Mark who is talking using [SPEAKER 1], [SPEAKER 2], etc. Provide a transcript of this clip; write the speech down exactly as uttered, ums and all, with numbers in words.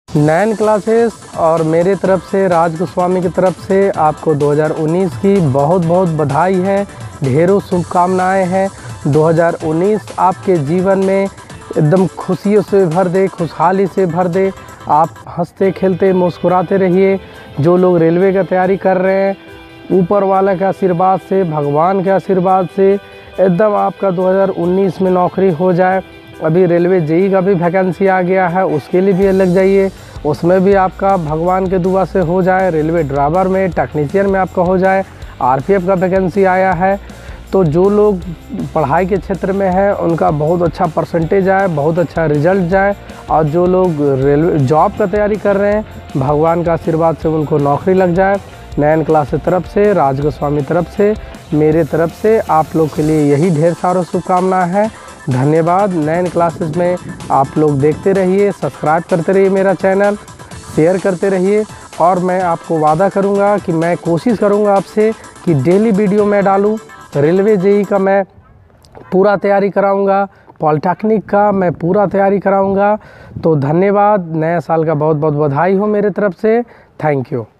[SPEAKER 1] नयन classes और मेरे तरफ से राज गोस्वामी की तरफ से आपको दो हज़ार उन्नीस की बहुत बहुत बधाई है, ढेरों शुभकामनाएं हैं। दो हज़ार उन्नीस आपके जीवन में एकदम खुशियों से भर दे, खुशहाली से भर दे। आप हंसते खेलते मुस्कुराते रहिए। जो लोग रेलवे की तैयारी कर रहे हैं, ऊपर वाले के आशीर्वाद से, भगवान के आशीर्वाद से एकदम आपका दो हज़ार उन्नीस में नौकरी हो जाए। अभी रेलवे जेई का भी वैकेंसी आ गया है, उसके लिए भी लग जाइए, उसमें भी आपका भगवान के दुआ से हो जाए। रेलवे ड्राइवर में, टेक्नीशियन में आपका हो जाए। आरपीएफ का वैकेंसी आया है। तो जो लोग पढ़ाई के क्षेत्र में हैं उनका बहुत अच्छा परसेंटेज आए, बहुत अच्छा रिजल्ट जाए। और जो लोग रेलवे जॉब का तैयारी कर रहे हैं, भगवान का आशीर्वाद से उनको नौकरी लग जाए। नयन क्लास की तरफ से, राज गोस्वामी तरफ से, मेरे तरफ से आप लोग के लिए यही ढेर सारा शुभकामनाएं हैं। धन्यवाद। नयन क्लासेस में आप लोग देखते रहिए, सब्सक्राइब करते रहिए मेरा चैनल, शेयर करते रहिए। और मैं आपको वादा करूंगा कि मैं कोशिश करूंगा आपसे कि डेली वीडियो मैं डालूं। रेलवे जेई का मैं पूरा तैयारी कराऊंगा, पॉलिटेक्निक का मैं पूरा तैयारी कराऊंगा। तो धन्यवाद। नया साल का बहुत बहुत बधाई हो मेरे तरफ से। Thank you.